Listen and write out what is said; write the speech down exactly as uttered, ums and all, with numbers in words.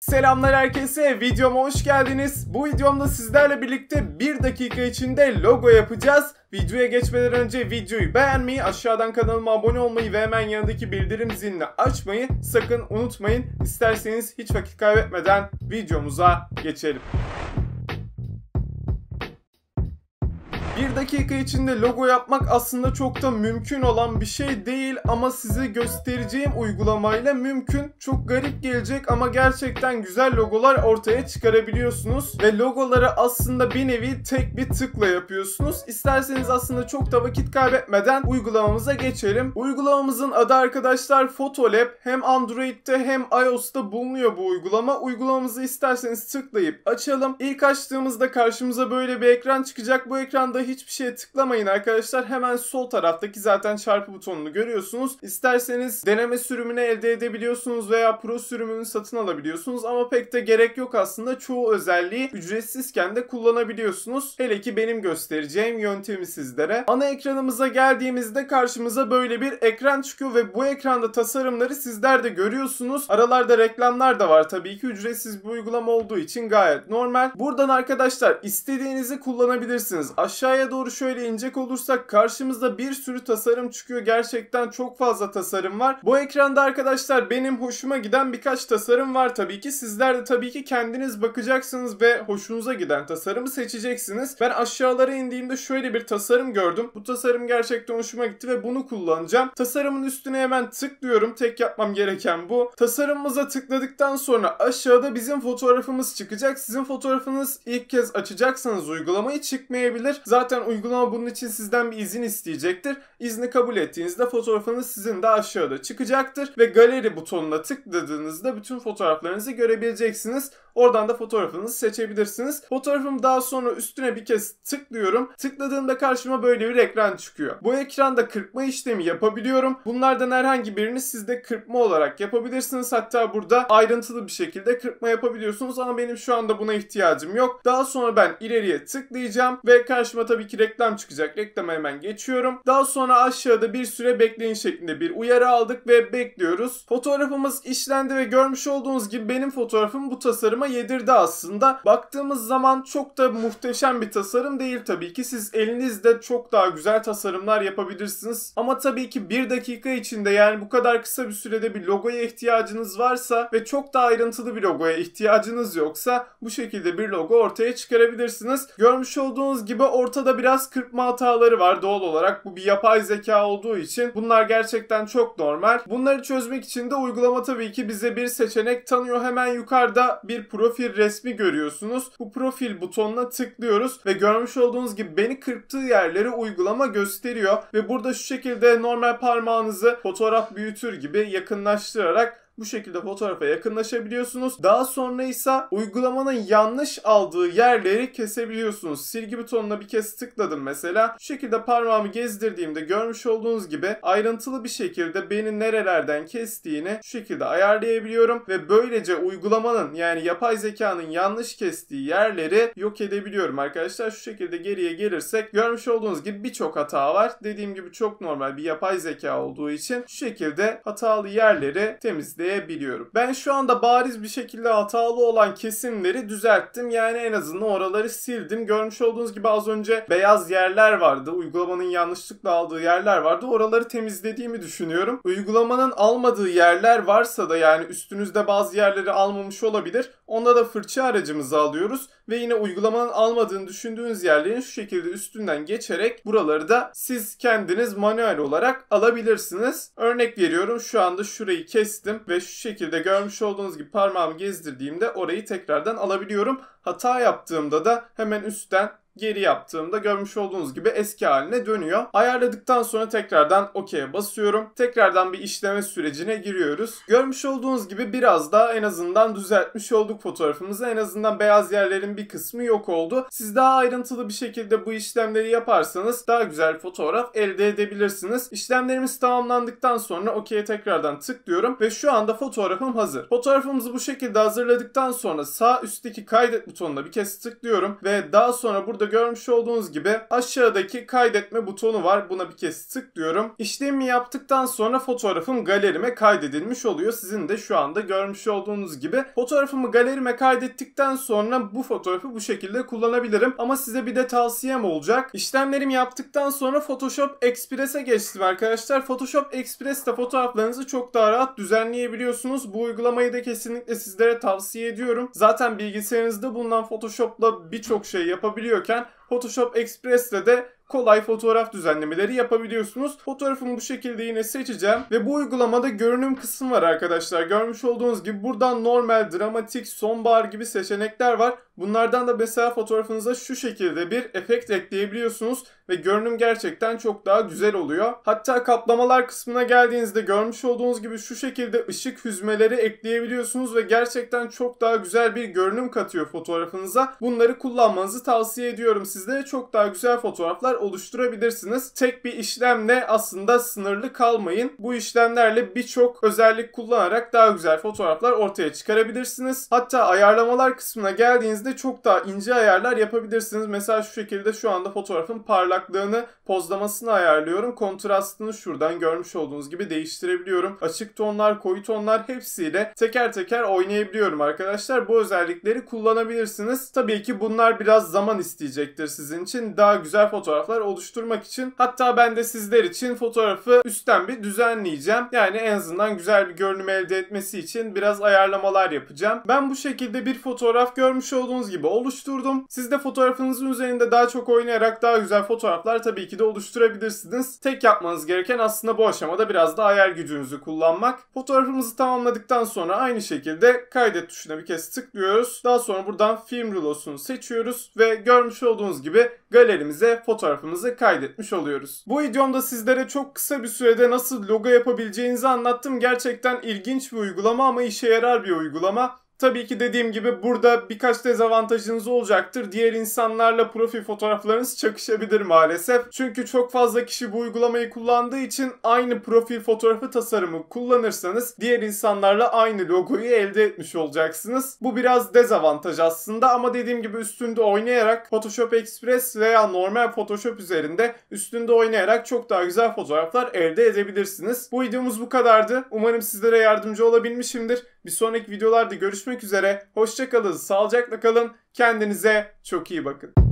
Selamlar herkese, videoma hoş geldiniz. Bu videomda sizlerle birlikte bir dakika içinde logo yapacağız. Videoya geçmeden önce videoyu beğenmeyi, aşağıdan kanalıma abone olmayı ve hemen yanındaki bildirim zilini açmayı sakın unutmayın. İsterseniz hiç vakit kaybetmeden videomuza geçelim. Bir dakika içinde logo yapmak aslında çok da mümkün olan bir şey değil ama size göstereceğim uygulamayla mümkün. Çok garip gelecek ama gerçekten güzel logolar ortaya çıkarabiliyorsunuz ve logoları aslında bir nevi tek bir tıkla yapıyorsunuz. İsterseniz aslında çok da vakit kaybetmeden uygulamamıza geçelim. Uygulamamızın adı arkadaşlar Photolab. Hem Android'de hem iOS'ta bulunuyor bu uygulama. Uygulamamızı isterseniz tıklayıp açalım. İlk açtığımızda karşımıza böyle bir ekran çıkacak. Bu ekranda hiçbir şeye tıklamayın arkadaşlar. Hemen sol taraftaki zaten çarpı butonunu görüyorsunuz. İsterseniz deneme sürümünü elde edebiliyorsunuz veya pro sürümünü satın alabiliyorsunuz ama pek de gerek yok aslında. Çoğu özelliği ücretsizken de kullanabiliyorsunuz. Hele ki benim göstereceğim yöntemi sizlere. Ana ekranımıza geldiğimizde karşımıza böyle bir ekran çıkıyor ve bu ekranda tasarımları sizler de görüyorsunuz. Aralarda reklamlar da var tabii ki, ücretsiz bir uygulama olduğu için gayet normal. Buradan arkadaşlar istediğinizi kullanabilirsiniz. Aşağıya doğru şöyle inecek olursak karşımızda bir sürü tasarım çıkıyor. Gerçekten çok fazla tasarım var. Bu ekranda arkadaşlar benim hoşuma giden birkaç tasarım var tabii ki. Sizler de tabii ki kendiniz bakacaksınız ve hoşunuza giden tasarımı seçeceksiniz. Ben aşağılara indiğimde şöyle bir tasarım gördüm. Bu tasarım gerçekten hoşuma gitti ve bunu kullanacağım. Tasarımın üstüne hemen tıklıyorum. Tek yapmam gereken bu. Tasarımımıza tıkladıktan sonra aşağıda bizim fotoğrafımız çıkacak. Sizin fotoğrafınız ilk kez açacaksanız uygulamayı çıkmayabilir. Zaten uygulama bunun için sizden bir izin isteyecektir. İzni kabul ettiğinizde fotoğrafınız sizin de aşağıda çıkacaktır ve galeri butonuna tıkladığınızda bütün fotoğraflarınızı görebileceksiniz. Oradan da fotoğrafınızı seçebilirsiniz. Fotoğrafım daha sonra üstüne bir kez tıklıyorum. Tıkladığımda karşıma böyle bir ekran çıkıyor. Bu ekranda kırpma işlemi yapabiliyorum. Bunlardan herhangi birini siz de kırpma olarak yapabilirsiniz. Hatta burada ayrıntılı bir şekilde kırpma yapabiliyorsunuz ama benim şu anda buna ihtiyacım yok. Daha sonra ben ileriye tıklayacağım ve karşıma tabii ki reklam çıkacak. Reklama hemen geçiyorum. Daha sonra aşağıda bir süre bekleyin şeklinde bir uyarı aldık ve bekliyoruz. Fotoğrafımız işlendi ve görmüş olduğunuz gibi benim fotoğrafım bu tasarıma yedirdi aslında. Baktığımız zaman çok da muhteşem bir tasarım değil tabii ki. Siz elinizde çok daha güzel tasarımlar yapabilirsiniz. Ama tabii ki bir dakika içinde, yani bu kadar kısa bir sürede bir logoya ihtiyacınız varsa ve çok daha ayrıntılı bir logoya ihtiyacınız yoksa bu şekilde bir logo ortaya çıkarabilirsiniz. Görmüş olduğunuz gibi ortada biraz kırpma hataları var doğal olarak. Bu bir yapay zeka olduğu için bunlar gerçekten çok normal. Bunları çözmek için de uygulama tabii ki bize bir seçenek tanıyor. Hemen yukarıda bir profil resmi görüyorsunuz. Bu profil butonuna tıklıyoruz ve görmüş olduğunuz gibi beni kırptığı yerleri uygulama gösteriyor ve burada şu şekilde normal parmağınızı fotoğraf büyütür gibi yakınlaştırarak bu şekilde fotoğrafa yakınlaşabiliyorsunuz. Daha sonra ise uygulamanın yanlış aldığı yerleri kesebiliyorsunuz. Silgi butonuna bir kez tıkladım mesela. Şu şekilde parmağımı gezdirdiğimde görmüş olduğunuz gibi ayrıntılı bir şekilde beni nerelerden kestiğini şu şekilde ayarlayabiliyorum ve böylece uygulamanın, yani yapay zekanın yanlış kestiği yerleri yok edebiliyorum arkadaşlar. Şu şekilde geriye gelirsek görmüş olduğunuz gibi birçok hata var. Dediğim gibi çok normal bir yapay zeka olduğu için şu şekilde hatalı yerleri temizleyebiliyorum. Biliyorum. Ben şu anda bariz bir şekilde hatalı olan kesimleri düzelttim. Yani en azından oraları sildim. Görmüş olduğunuz gibi az önce beyaz yerler vardı. Uygulamanın yanlışlıkla aldığı yerler vardı. Oraları temizlediğimi düşünüyorum. Uygulamanın almadığı yerler varsa da, yani üstünüzde bazı yerleri almamış olabilir. Onda da fırça aracımızı alıyoruz. Ve yine uygulamanın almadığını düşündüğünüz yerlerin şu şekilde üstünden geçerek buraları da siz kendiniz manuel olarak alabilirsiniz. Örnek veriyorum, şu anda şurayı kestim ve şu şekilde görmüş olduğunuz gibi parmağımı gezdirdiğimde orayı tekrardan alabiliyorum. Hata yaptığımda da hemen üstten geri yaptığımda görmüş olduğunuz gibi eski haline dönüyor. Ayarladıktan sonra tekrardan OK'ye basıyorum. Tekrardan bir işleme sürecine giriyoruz. Görmüş olduğunuz gibi biraz daha en azından düzeltmiş olduk fotoğrafımızı. En azından beyaz yerlerin bir kısmı yok oldu. Siz daha ayrıntılı bir şekilde bu işlemleri yaparsanız daha güzel fotoğraf elde edebilirsiniz. İşlemlerimiz tamamlandıktan sonra OK'ye tekrardan tıklıyorum ve şu anda fotoğrafım hazır. Fotoğrafımızı bu şekilde hazırladıktan sonra sağ üstteki kaydet butonuna bir kez tıklıyorum ve daha sonra burada görmüş olduğunuz gibi aşağıdaki kaydetme butonu var. Buna bir kez tıklıyorum. İşlemi yaptıktan sonra fotoğrafım galerime kaydedilmiş oluyor. Sizin de şu anda görmüş olduğunuz gibi. Fotoğrafımı galerime kaydettikten sonra bu fotoğrafı bu şekilde kullanabilirim. Ama size bir de tavsiyem olacak. İşlemlerimi yaptıktan sonra Photoshop Express'e geçtim arkadaşlar. Photoshop Express'te fotoğraflarınızı çok daha rahat düzenleyebiliyorsunuz. Bu uygulamayı da kesinlikle sizlere tavsiye ediyorum. Zaten bilgisayarınızda bulunan Photoshop'la birçok şey yapabiliyorken Photoshop Express'te de kolay fotoğraf düzenlemeleri yapabiliyorsunuz. Fotoğrafımı bu şekilde yine seçeceğim ve bu uygulamada görünüm kısmı var arkadaşlar. Görmüş olduğunuz gibi buradan normal, dramatik, sonbahar gibi seçenekler var. Bunlardan da mesela fotoğrafınıza şu şekilde bir efekt ekleyebiliyorsunuz ve görünüm gerçekten çok daha güzel oluyor. Hatta kaplamalar kısmına geldiğinizde görmüş olduğunuz gibi şu şekilde ışık hüzmeleri ekleyebiliyorsunuz ve gerçekten çok daha güzel bir görünüm katıyor fotoğrafınıza. Bunları kullanmanızı tavsiye ediyorum sizlere. Çok daha güzel fotoğraflar oluşturabilirsiniz. Tek bir işlemle aslında sınırlı kalmayın. Bu işlemlerle birçok özellik kullanarak daha güzel fotoğraflar ortaya çıkarabilirsiniz. Hatta ayarlamalar kısmına geldiğinizde çok daha ince ayarlar yapabilirsiniz. Mesela şu şekilde şu anda fotoğrafın parlaklığını, pozlamasını ayarlıyorum. Kontrastını şuradan görmüş olduğunuz gibi değiştirebiliyorum. Açık tonlar, koyu tonlar hepsiyle teker teker oynayabiliyorum arkadaşlar. Bu özellikleri kullanabilirsiniz. Tabii ki bunlar biraz zaman isteyecektir sizin için. Daha güzel fotoğraflar oluşturmak için. Hatta ben de sizler için fotoğrafı üstten bir düzenleyeceğim. Yani en azından güzel bir görünüm elde etmesi için biraz ayarlamalar yapacağım. Ben bu şekilde bir fotoğraf görmüş olduğunuz gibi oluşturdum. Siz de fotoğrafınızın üzerinde daha çok oynayarak daha güzel fotoğraflar tabii ki de oluşturabilirsiniz. Tek yapmanız gereken aslında bu aşamada biraz da hayal gücünüzü kullanmak. Fotoğrafımızı tamamladıktan sonra aynı şekilde kaydet tuşuna bir kez tıklıyoruz. Daha sonra buradan film rulosunu seçiyoruz ve görmüş olduğunuz gibi galerimize fotoğrafımızı kaydetmiş oluyoruz. Bu videomda sizlere çok kısa bir sürede nasıl logo yapabileceğinizi anlattım. Gerçekten ilginç bir uygulama ama işe yarar bir uygulama. Tabii ki dediğim gibi burada birkaç dezavantajınız olacaktır. Diğer insanlarla profil fotoğraflarınız çakışabilir maalesef. Çünkü çok fazla kişi bu uygulamayı kullandığı için aynı profil fotoğrafı tasarımı kullanırsanız diğer insanlarla aynı logoyu elde etmiş olacaksınız. Bu biraz dezavantaj aslında ama dediğim gibi üstünde oynayarak Photoshop Express veya normal Photoshop üzerinde üstünde oynayarak çok daha güzel fotoğraflar elde edebilirsiniz. Bu videomuz bu kadardı. Umarım sizlere yardımcı olabilmişimdir. Bir sonraki videolarda görüşmek üzere. Hoşça kalın, sağlıcakla kalın. Kendinize çok iyi bakın.